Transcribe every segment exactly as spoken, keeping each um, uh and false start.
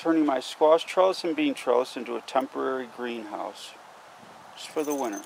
turning my squash trellis and bean trellis into a temporary greenhouse, just for the winter.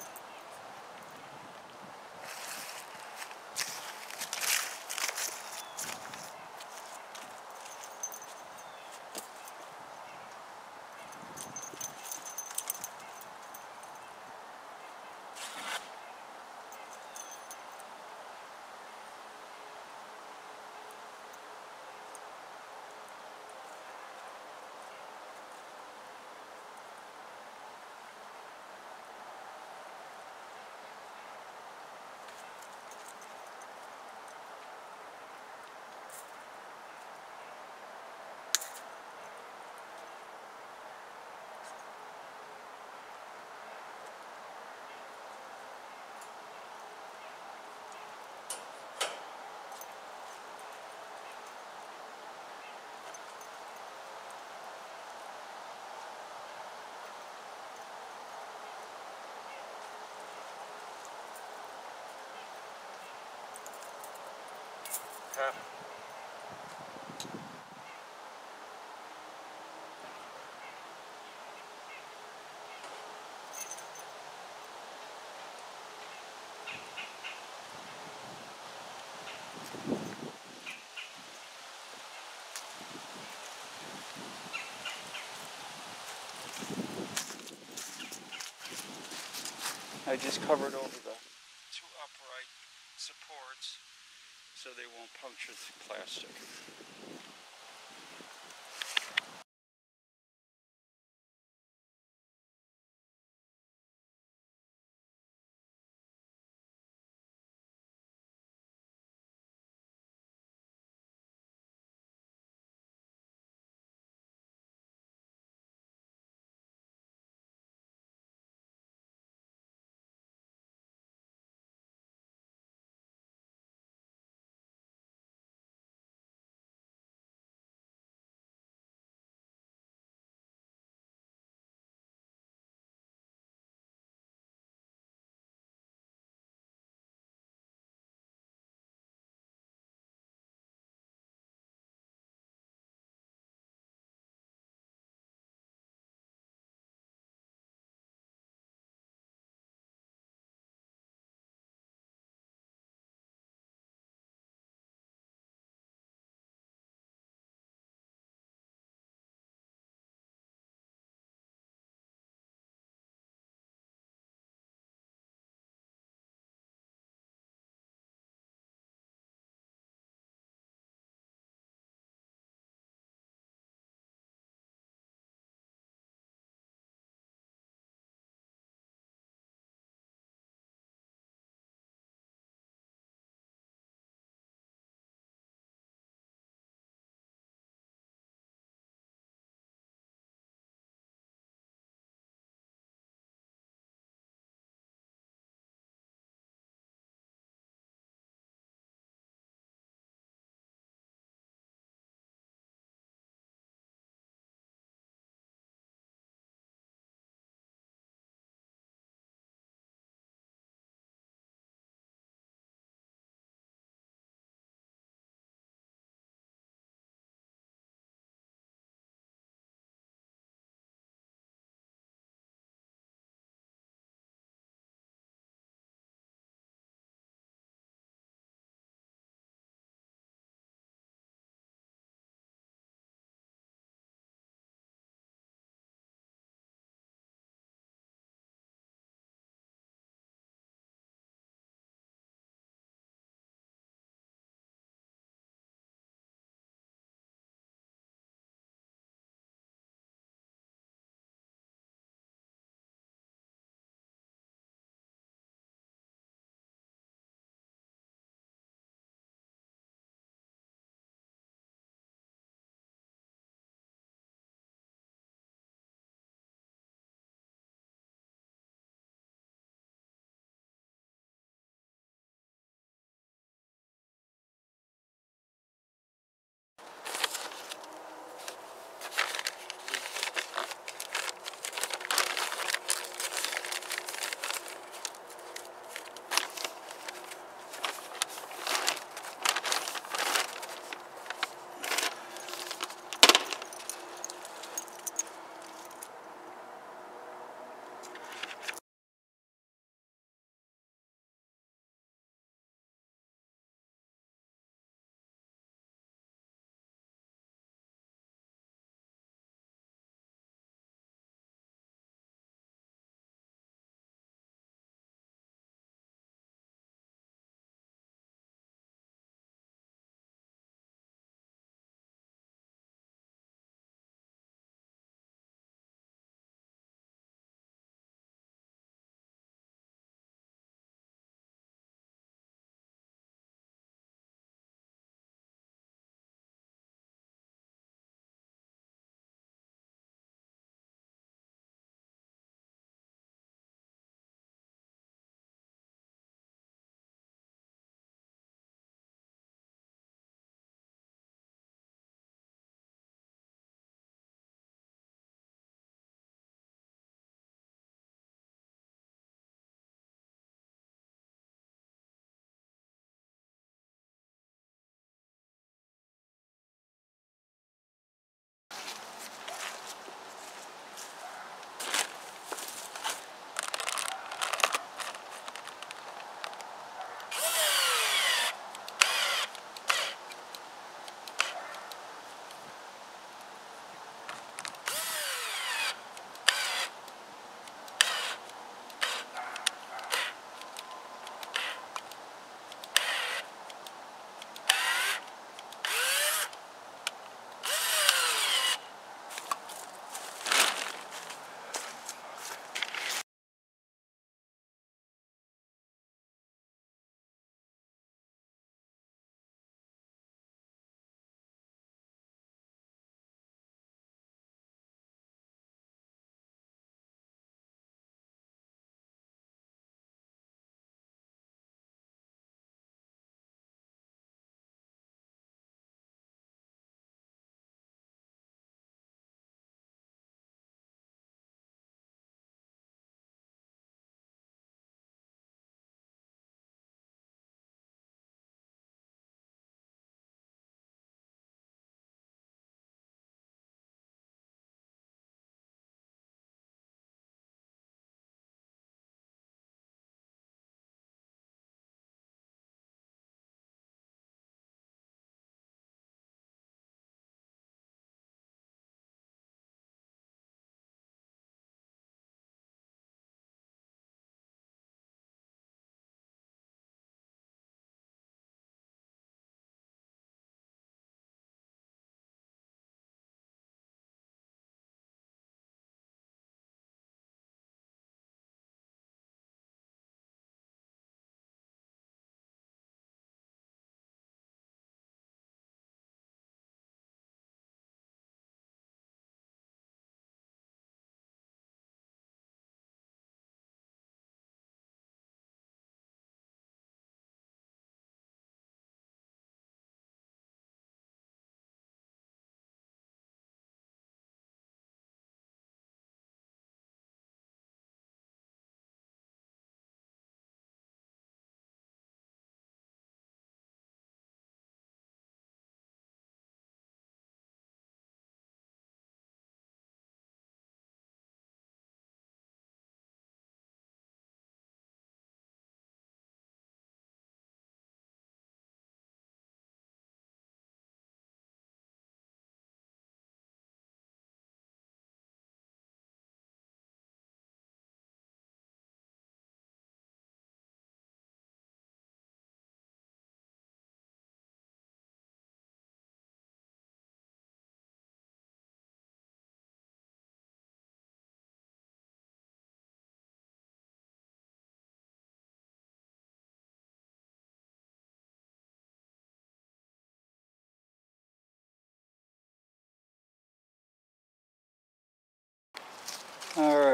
Yeah. I just covered over the two upright supports so they won't puncture the plastic.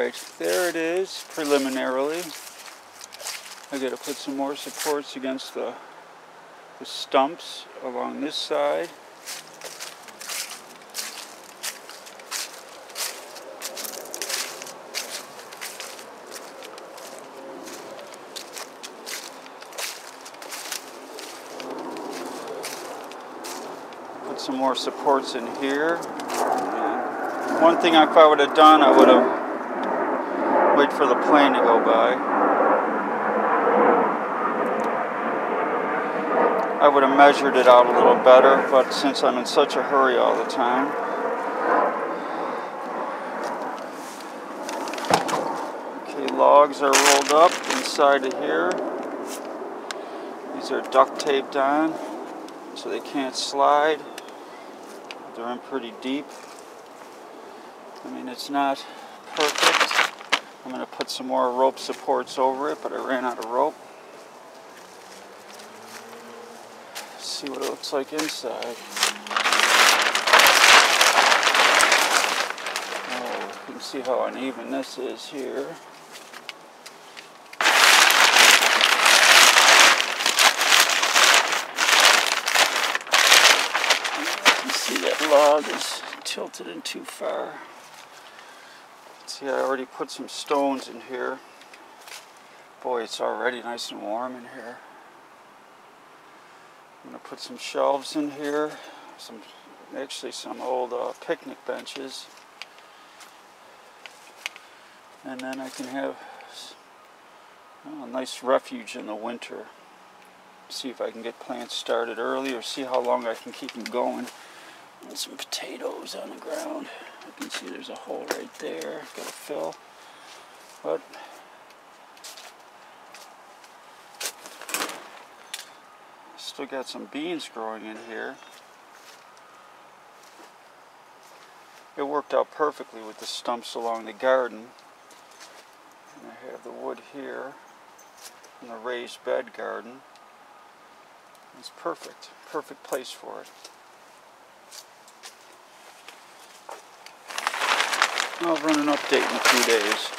Alright, there it is, preliminarily. I gotta put some more supports against the, the stumps along this side. Put some more supports in here. And one thing if I would have done, I would have waited for the plane to go by. I would have measured it out a little better, but since I'm in such a hurry all the time. Okay, logs are rolled up inside of here. These are duct taped on, so they can't slide. They're in pretty deep. I mean, it's not perfect. I'm going to put some more rope supports over it, but I ran out of rope. Let's see what it looks like inside. Oh, you can see how uneven this is here. That log is tilted in too far. See, I already put some stones in here. Boy, it's already nice and warm in here. I'm going to put some shelves in here. Some, actually some old uh, picnic benches. And then I can have oh, a nice refuge in the winter. See if I can get plants started early or see how long I can keep them going. And some potatoes on the ground. I can see there's a hole right there. Got to fill. But still got some beans growing in here. It worked out perfectly with the stumps along the garden. And I have the wood here in the raised bed garden. It's perfect. Perfect place for it. I'll run an update in two days.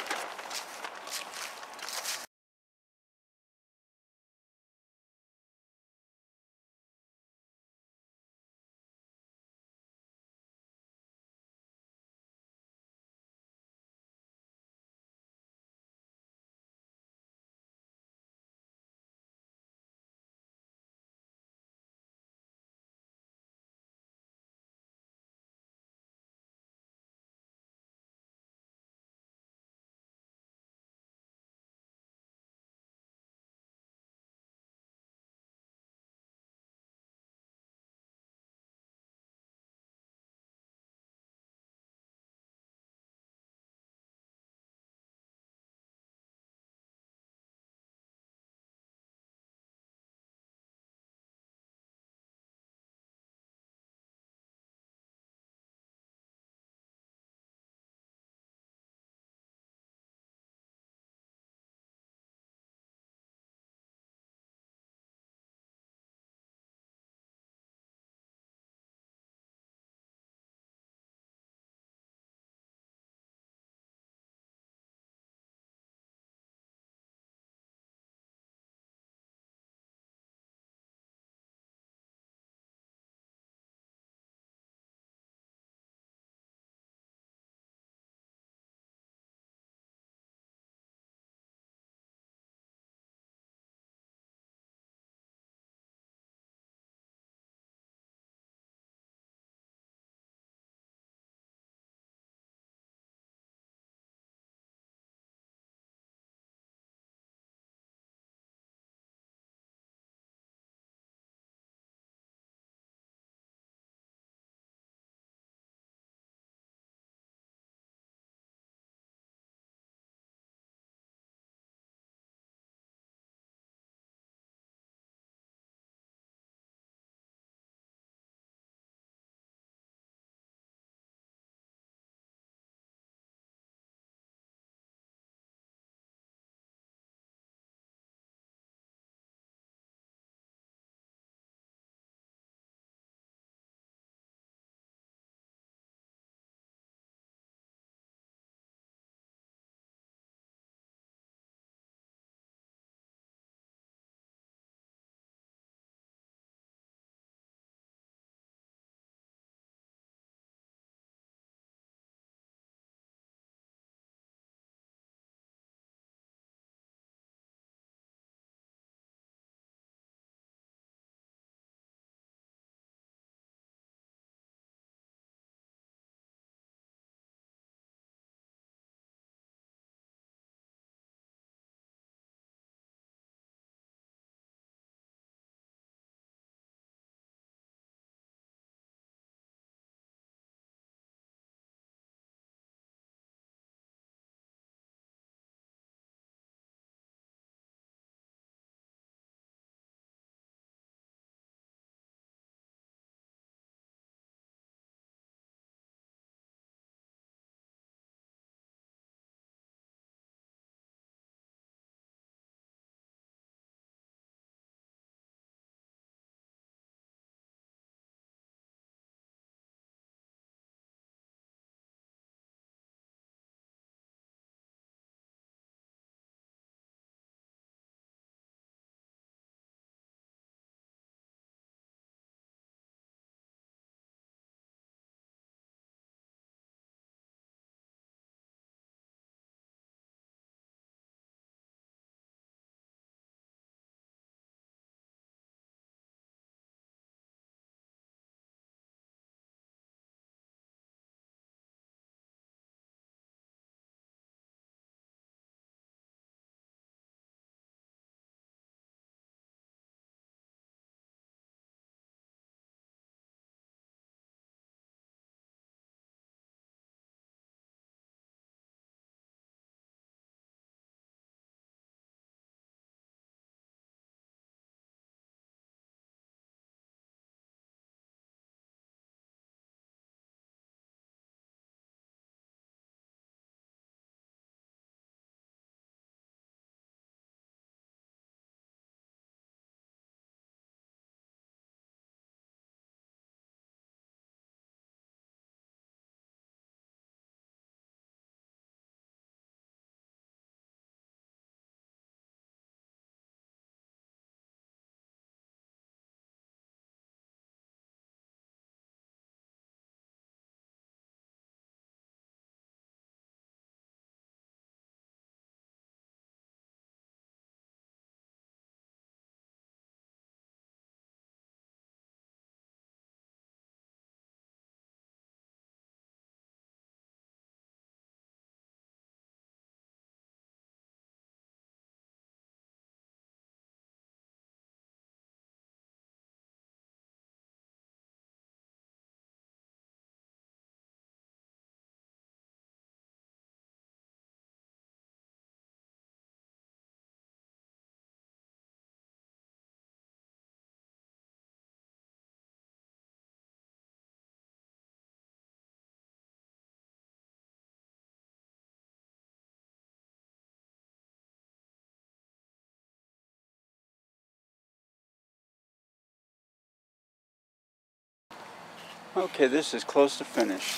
Okay, this is close to finished.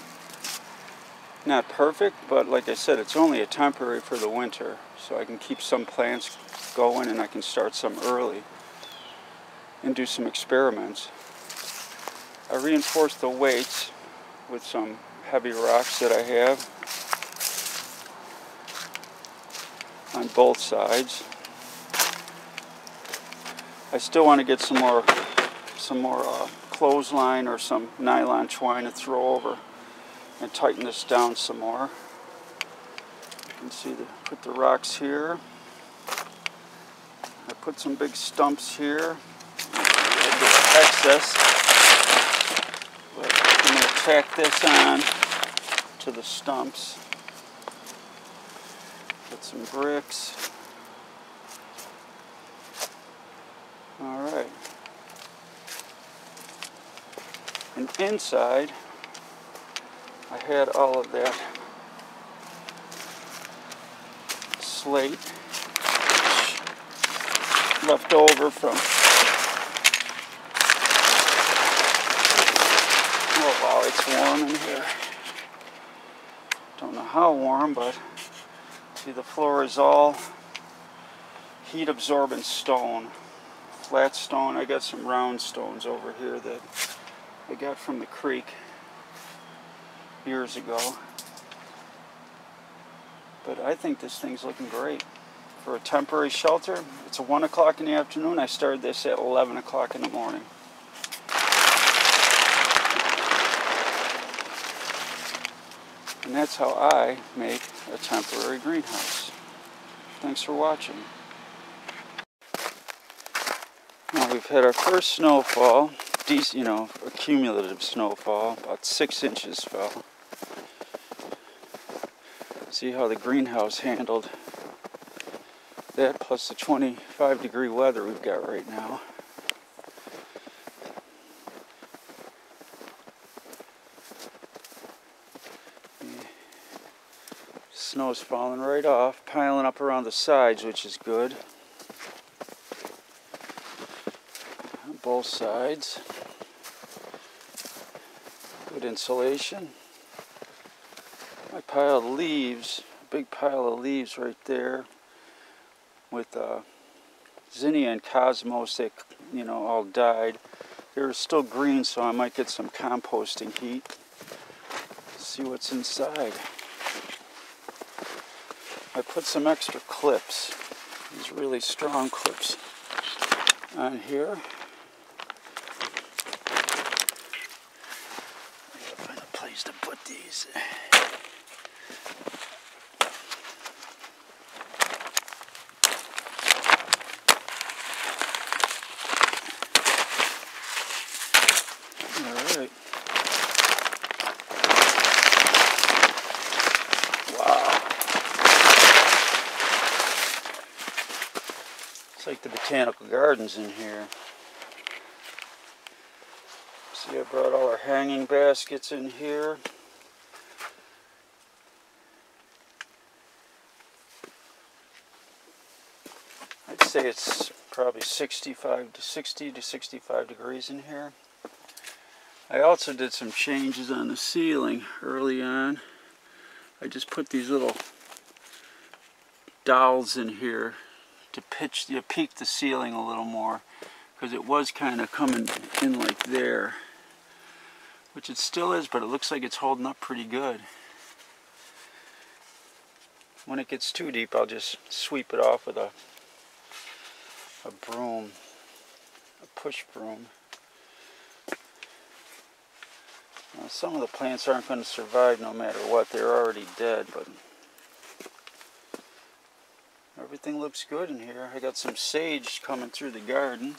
Not perfect, but like I said, it's only a temporary for the winter, so I can keep some plants going and I can start some early and do some experiments. I reinforced the weights with some heavy rocks that I have on both sides. I still want to get some more some more uh, clothesline or some nylon twine to throw over and tighten this down some more. You can see the put the rocks here. I put some big stumps here. A bit excess, but I'm going to tack this on to the stumps. Put some bricks. All right. And inside, I had all of that slate left over from, oh wow, it's warm in here. Don't know how warm, but see, the floor is all heat absorbent stone, flat stone. I got some round stones over here that I got from the creek years ago. But I think this thing's looking great. For a temporary shelter, it's a one o'clock in the afternoon. I started this at eleven o'clock in the morning. And that's how I make a temporary greenhouse. Thanks for watching. Now we've had our first snowfall, you know, a cumulative snowfall, about six inches fell. See how the greenhouse handled that, plus the twenty-five degree weather we've got right now. Snow's falling right off, piling up around the sides, which is good. On both sides. Good insulation. My pile of leaves, a big pile of leaves right there with uh, zinnia and cosmos that, you know, all died. They're still green, so I might get some composting heat. See what's inside. I put some extra clips, these really strong clips on here. I gotta find a place to put these. All right. Wow. It's like the botanical gardens in here. See, I brought all our hanging baskets in here. I'd say it's probably sixty-five to sixty to sixty-five degrees in here. I also did some changes on the ceiling early on. I just put these little dowels in here to pitch, you know, peak the ceiling a little more, because it was kind of coming in like there, which it still is, but it looks like it's holding up pretty good. When it gets too deep, I'll just sweep it off with a a broom, a push broom. Now, some of the plants aren't going to survive no matter what. They're already dead, but everything looks good in here. I got some sage coming through the garden.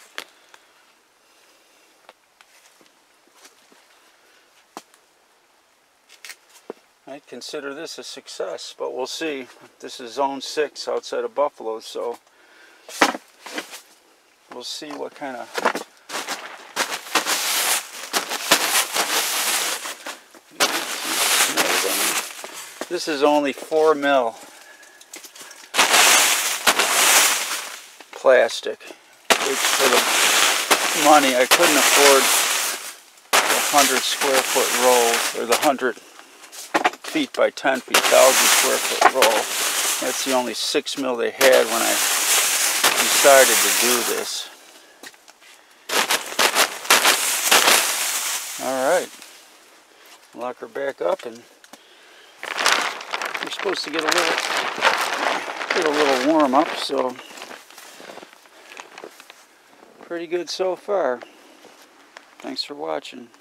I'd consider this a success, but we'll see. This is zone six outside of Buffalo, so we'll see what kind of this is only four mil plastic, which for the money I couldn't afford the hundred square foot roll, or the hundred feet by ten feet, thousand square foot roll. That's the only six mil they had when I decided to do this. Alright, lock her back up, and you're supposed to get a little get a little warm up, so pretty good so far. Thanks for watching.